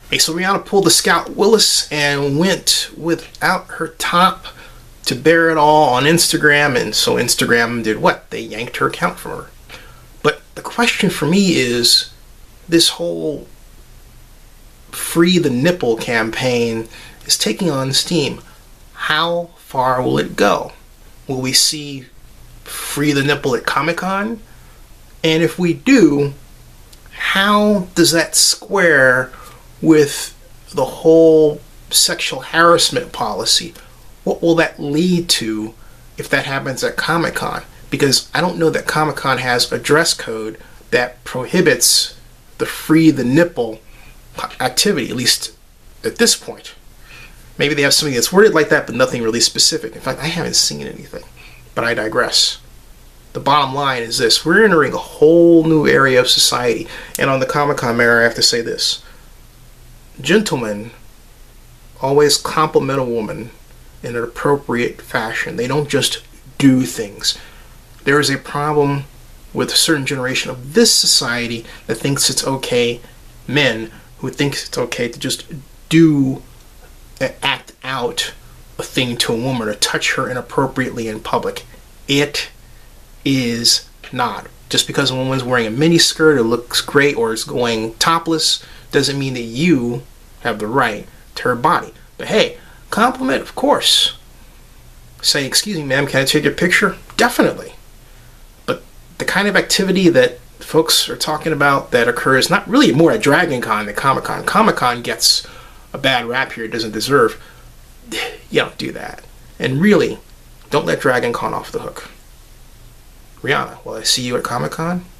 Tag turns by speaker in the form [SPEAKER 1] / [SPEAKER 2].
[SPEAKER 1] Hey, so Rihanna pulled the Scout Willis and went without her top to bear it all on Instagram, and so Instagram did what? They yanked her account from her. But the question for me is, this whole Free the Nipple campaign is taking on steam. How far will it go? Will we see Free the Nipple at Comic-Con? And if we do, how does that square with the whole sexual harassment policy? What will that lead to if that happens at Comic-Con? Because I don't know that Comic-Con has a dress code that prohibits the Free the Nipple activity, at least at this point. Maybe they have something that's worded like that, but nothing really specific. In fact, I haven't seen anything, but I digress. The bottom line is this: we're entering a whole new area of society, and on the Comic-Con matter, I have to say this. Gentlemen always compliment a woman in an appropriate fashion. They don't just do things. There is a problem with a certain generation of this society that thinks it's okay, men who thinks it's okay to just do, act out a thing to a woman or touch her inappropriately in public. It is not. Just because a woman's wearing a mini skirt or looks great or is going topless doesn't mean that you have the right to her body. But hey, compliment, of course. Say, excuse me, ma'am, can I take your picture? Definitely. But the kind of activity that folks are talking about that occurs not really more at Dragon Con than Comic-Con. Comic-Con gets a bad rap here it doesn't deserve. You don't do that. And really, don't let Dragon Con off the hook. Rihanna, will I see you at Comic-Con?